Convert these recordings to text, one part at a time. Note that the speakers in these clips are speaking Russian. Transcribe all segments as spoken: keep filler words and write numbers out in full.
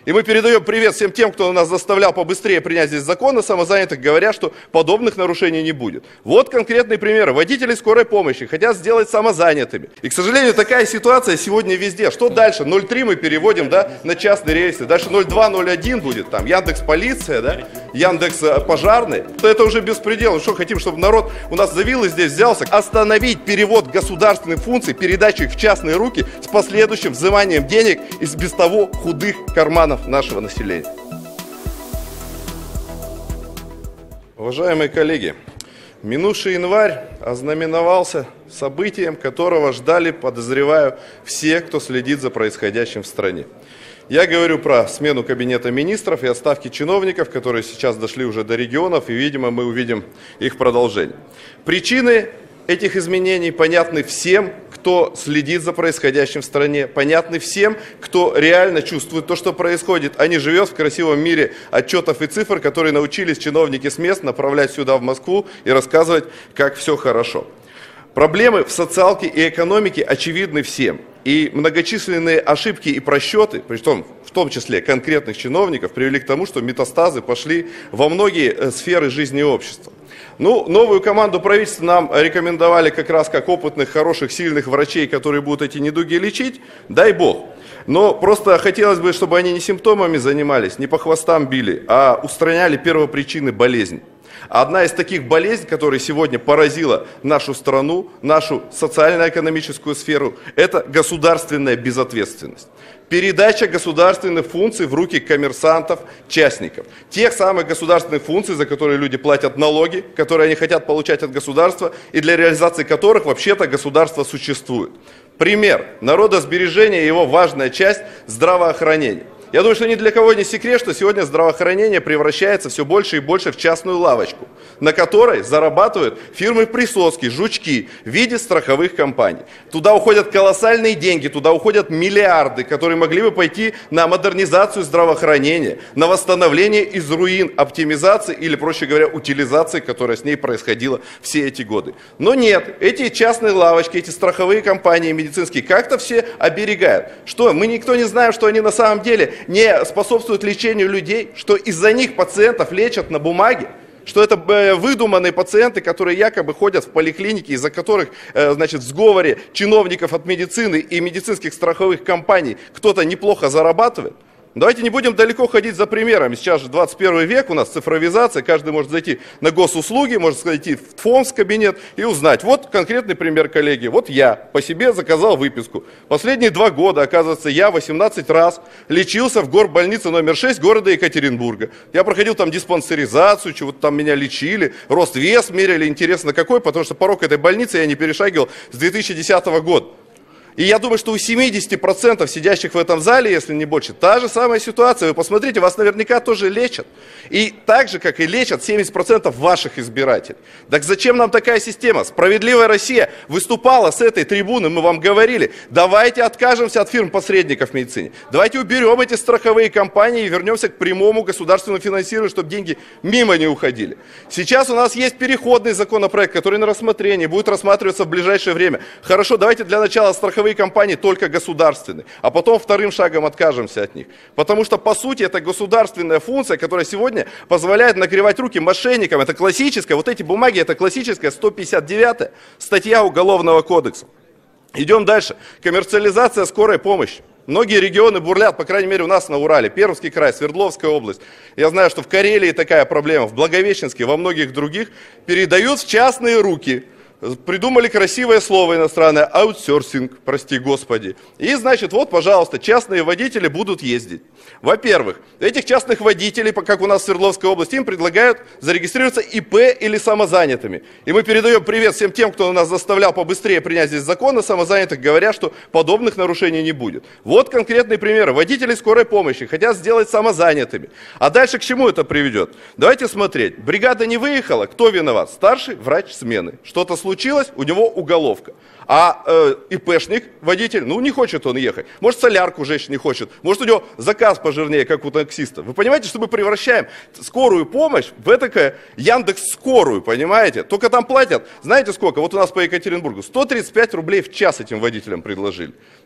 И мы передаем привет всем тем, кто нас заставлял побыстрее принять здесь закон о самозанятых, говоря, что подобных нарушений не будет. Вот конкретный пример. Водители скорой помощи хотят сделать самозанятыми. И, к сожалению, такая ситуация сегодня везде. Что дальше? ноль три мы переводим, да, на частные рейсы. Дальше ноль два, ноль один будет, там, Яндекс полиция, да, Яндекс пожарный. Это уже беспредел. Что хотим, чтобы народ у нас завил и здесь взялся? Остановить перевод государственных функций, передачу их в частные руки с последующим взиманием денег из без того худых карманов нашего населения. Уважаемые коллеги, минувший январь ознаменовался событием, которого ждали, подозреваю, все, кто следит за происходящим в стране. Я говорю про смену кабинета министров и отставки чиновников, которые сейчас дошли уже до регионов, и, видимо, мы увидим их продолжение. Причины этих изменений понятны всем, кто следит за происходящим в стране, понятны всем, кто реально чувствует то, что происходит, а не живет в красивом мире отчетов и цифр, которые научились чиновники с мест направлять сюда, в Москву, и рассказывать, как все хорошо. Проблемы в социалке и экономике очевидны всем. И многочисленные ошибки и просчеты, причем в том числе конкретных чиновников, привели к тому, что метастазы пошли во многие сферы жизни общества. Ну, новую команду правительства нам рекомендовали как раз как опытных, хороших, сильных врачей, которые будут эти недуги лечить, дай бог. Но просто хотелось бы, чтобы они не симптомами занимались, не по хвостам били, а устраняли первопричины болезни. Одна из таких болезней, которая сегодня поразила нашу страну, нашу социально-экономическую сферу, это государственная безответственность. Передача государственных функций в руки коммерсантов, частников. Тех самых государственных функций, за которые люди платят налоги, которые они хотят получать от государства, и для реализации которых вообще-то государство существует. Пример. Народосбережение и его важная часть – здравоохранение. Я думаю, что ни для кого не секрет, что сегодня здравоохранение превращается все больше и больше в частную лавочку, на которой зарабатывают фирмы присоски, жучки в виде страховых компаний. Туда уходят колоссальные деньги, туда уходят миллиарды, которые могли бы пойти на модернизацию здравоохранения, на восстановление из руин оптимизации или, проще говоря, утилизации, которая с ней происходила все эти годы. Но нет, эти частные лавочки, эти страховые компании медицинские как-то все оберегают. Что, мы никто не знаем, что они на самом деле не способствуют лечению людей, что из-за них пациентов лечат на бумаге, что это выдуманные пациенты, которые якобы ходят в поликлинике, из-за которых, значит, в сговоре чиновников от медицины и медицинских страховых компаний кто-то неплохо зарабатывает. Давайте не будем далеко ходить за примерами. Сейчас же двадцать первый век, у нас цифровизация, каждый может зайти на госуслуги, может зайти в ФОМС кабинет и узнать. Вот конкретный пример, коллеги. Вот я по себе заказал выписку. Последние два года, оказывается, я восемнадцать раз лечился в горбольнице номер шесть города Екатеринбурга. Я проходил там диспансеризацию, чего-то там меня лечили, рост вес меряли, интересно какой, потому что порог этой больницы я не перешагивал с две тысячи десятого года. И я думаю, что у семидесяти процентов сидящих в этом зале, если не больше, та же самая ситуация. Вы посмотрите, вас наверняка тоже лечат. И так же, как и лечат семьдесят процентов ваших избирателей. Так зачем нам такая система? Справедливая Россия выступала с этой трибуны, мы вам говорили, давайте откажемся от фирм-посредников в медицине. Давайте уберем эти страховые компании и вернемся к прямому государственному финансированию, чтобы деньги мимо не уходили. Сейчас у нас есть переходный законопроект, который на рассмотрении будет рассматриваться в ближайшее время. Хорошо, давайте для начала страховые компании только государственные, а потом вторым шагом откажемся от них. Потому что, по сути, это государственная функция, которая сегодня позволяет нагревать руки мошенникам. Это классическая, вот эти бумаги, это классическая сто пятьдесят девятая статья Уголовного кодекса. Идем дальше. Коммерциализация скорой помощи. Многие регионы бурлят, по крайней мере у нас на Урале, Пермский край, Свердловская область. Я знаю, что в Карелии такая проблема, в Благовещенске, во многих других передают в частные руки. Придумали красивое слово иностранное, аутсорсинг, прости господи. И, значит, вот, пожалуйста, частные водители будут ездить. Во-первых, этих частных водителей, как у нас в Свердловской области, им предлагают зарегистрироваться И П или самозанятыми. И мы передаем привет всем тем, кто нас заставлял побыстрее принять здесь закон о самозанятых, говоря, что подобных нарушений не будет. Вот конкретный пример. Водители скорой помощи хотят сделать самозанятыми. А дальше к чему это приведет? Давайте смотреть. Бригада не выехала, кто виноват? Старший врач смены. Что-то случилось? Случилось, у него уголовка. А э, ИПшник, водитель, ну не хочет он ехать. Может солярку женщина не хочет. Может у него заказ пожирнее, как у таксиста. Вы понимаете, что мы превращаем скорую помощь в этакое Яндекс.Скорую, понимаете? Только там платят, знаете сколько? Вот у нас по Екатеринбургу сто тридцать пять рублей в час этим водителям предложили.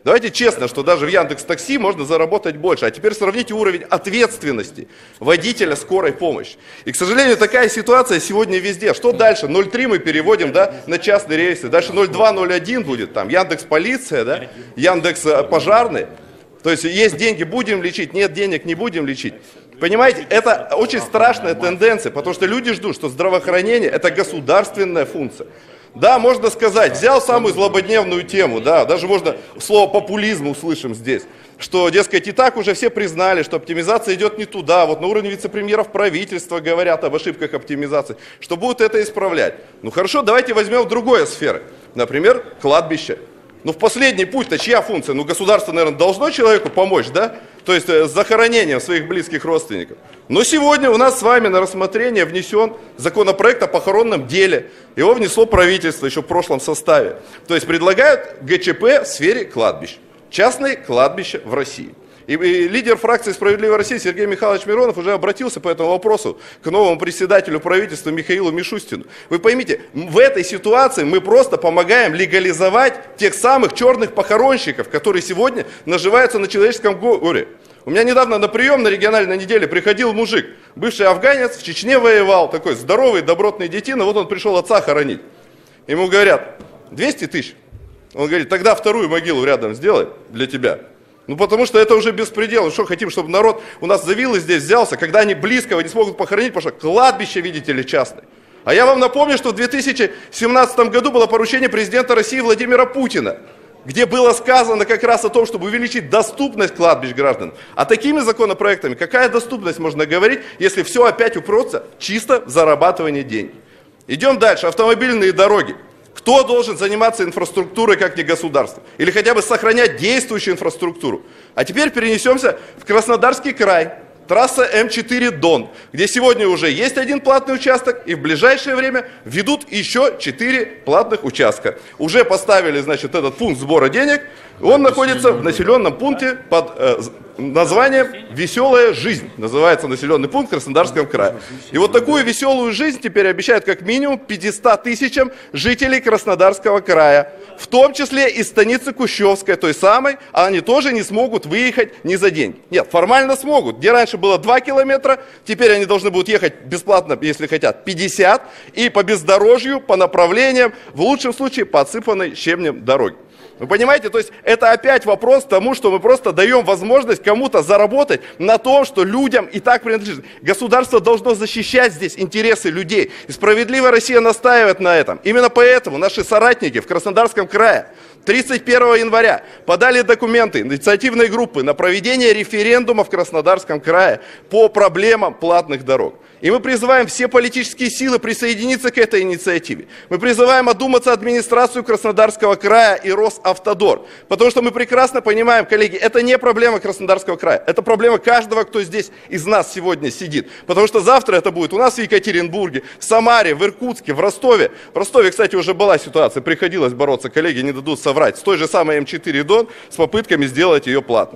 Давайте честно, что даже в Яндекс.Такси можно заработать больше. А теперь сравните уровень ответственности водителя скорой помощи. И, к сожалению, такая ситуация сегодня везде. Что дальше? ноль три мы переводим, да, на частные рейсы. Дальше ноль два, ноль один будет, там, Яндекс.Полиция, да, Яндекс.Пожарный. То есть есть деньги, будем лечить, нет денег, не будем лечить. Понимаете, это очень страшная тенденция, потому что люди ждут, что здравоохранение – это государственная функция. Да, можно сказать, взял самую злободневную тему, да, даже можно слово популизм услышим здесь, что, дескать, и так уже все признали, что оптимизация идет не туда, вот на уровне вице-премьеров правительства говорят об ошибках оптимизации, что будут это исправлять. Ну хорошо, давайте возьмем другой сферы, например, кладбище. Ну в последний путь-то чья функция? Ну государство, наверное, должно человеку помочь, да? То есть с захоронением своих близких родственников. Но сегодня у нас с вами на рассмотрение внесен законопроект о похоронном деле. Его внесло правительство еще в прошлом составе. То есть предлагают ГЧП в сфере кладбищ. Частные кладбища в России. И, и лидер фракции «Справедливая Россия» Сергей Михайлович Миронов уже обратился по этому вопросу к новому председателю правительства Михаилу Мишустину. Вы поймите, в этой ситуации мы просто помогаем легализовать тех самых черных похоронщиков, которые сегодня наживаются на человеческом горе. У меня недавно на прием на региональной неделе приходил мужик, бывший афганец, в Чечне воевал, такой здоровый, добротный детина, вот он пришел отца хоронить. Ему говорят, двести тысяч. Он говорит, тогда вторую могилу рядом сделай для тебя. Ну потому что это уже беспредел. Ну что хотим, чтобы народ у нас за виллы здесь взялся, когда они близкого не смогут похоронить, потому что кладбище, видите ли, частное. А я вам напомню, что в две тысячи семнадцатом году было поручение президента России Владимира Путина, где было сказано как раз о том, чтобы увеличить доступность кладбищ граждан. А такими законопроектами какая доступность можно говорить, если все опять упрется чисто в зарабатывание денег? Идем дальше. Автомобильные дороги. Кто должен заниматься инфраструктурой, как не государство? Или хотя бы сохранять действующую инфраструктуру? А теперь перенесемся в Краснодарский край. Трасса М четыре Дон, где сегодня уже есть один платный участок, и в ближайшее время ведут еще четыре платных участка. Уже поставили, значит, этот пункт сбора денег. Он находится в населенном пункте под э, названием «Веселая жизнь». Называется населенный пункт в Краснодарском крае. И вот такую веселую жизнь теперь обещают как минимум пятистам тысячам жителей Краснодарского края. В том числе и станицы Кущевской, той самой, а они тоже не смогут выехать ни за деньги. Нет, формально смогут. Где раньше было два километра, теперь они должны будут ехать бесплатно, если хотят, пятьдесят. И по бездорожью, по направлениям, в лучшем случае по отсыпанной щебнем дороге. Вы понимаете, то есть это опять вопрос к тому, что мы просто даем возможность кому-то заработать на том, что людям и так принадлежит. Государство должно защищать здесь интересы людей. И «Справедливая Россия» настаивает на этом. Именно поэтому наши соратники в Краснодарском крае тридцать первого января подали документы инициативной группы на проведение референдума в Краснодарском крае по проблемам платных дорог. И мы призываем все политические силы присоединиться к этой инициативе. Мы призываем одуматься администрацию Краснодарского края и Росавтодор. Потому что мы прекрасно понимаем, коллеги, это не проблема Краснодарского края. Это проблема каждого, кто здесь из нас сегодня сидит. Потому что завтра это будет у нас в Екатеринбурге, в Самаре, в Иркутске, в Ростове. В Ростове, кстати, уже была ситуация, приходилось бороться, коллеги не дадут соврать, с той же самой М четыре Дон, с попытками сделать ее платной.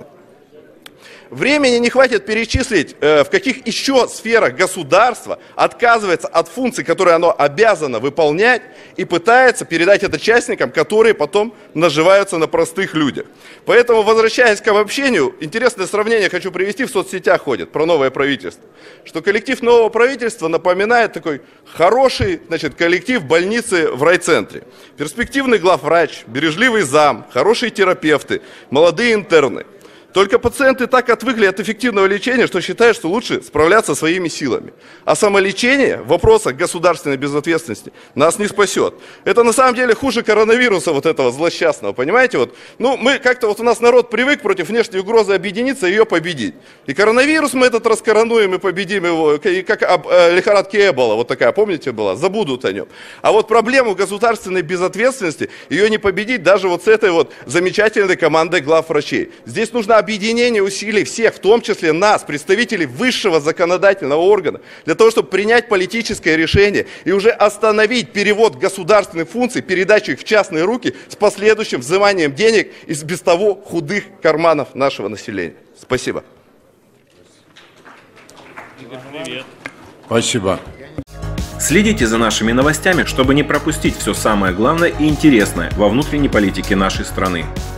Времени не хватит перечислить, э, в каких еще сферах государство отказывается от функций, которые оно обязано выполнять, и пытается передать это частникам, которые потом наживаются на простых людях. Поэтому, возвращаясь к обобщению, интересное сравнение хочу привести, в соцсетях ходит, про новое правительство. Что коллектив нового правительства напоминает такой хороший, значит, коллектив больницы в райцентре. Перспективный главврач, бережливый зам, хорошие терапевты, молодые интерны. Только пациенты так отвыкли от эффективного лечения, что считают, что лучше справляться своими силами. А самолечение в вопросах государственной безответственности нас не спасет. Это на самом деле хуже коронавируса вот этого злосчастного, понимаете? Вот, ну, мы как-то вот у нас народ привык против внешней угрозы объединиться и ее победить. И коронавирус мы этот раскоронуем и победим его, и как об, э, лихорадке Эбола, вот такая, помните, была? Забудут о нем. А вот проблему государственной безответственности, ее не победить даже вот с этой вот замечательной командой главврачей. Здесь нужно объединение усилий всех, в том числе нас, представителей высшего законодательного органа, для того, чтобы принять политическое решение и уже остановить перевод государственных функций, передачу их в частные руки с последующим взиманием денег из без того худых карманов нашего населения. Спасибо. Привет. Спасибо. Следите за нашими новостями, чтобы не пропустить все самое главное и интересное во внутренней политике нашей страны.